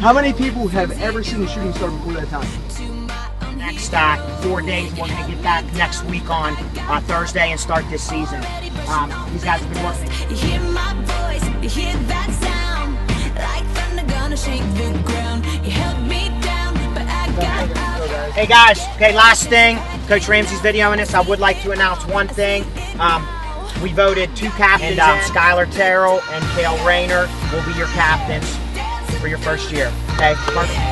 How many people have ever seen a shooting star before that time? Next 4 days, we're going to get back next week on Thursday and start this season. These guys have been working. You hear my voice, you hear that sound, like thunder gonna shake the ground. You held me down, but I got up. Hey guys, okay, last thing. Coach Ramsey's videoing this. I would like to announce one thing. We voted 2 captains, and Skylar Terrell and Kale Rayner will be your captains for your first year. Okay, perfect.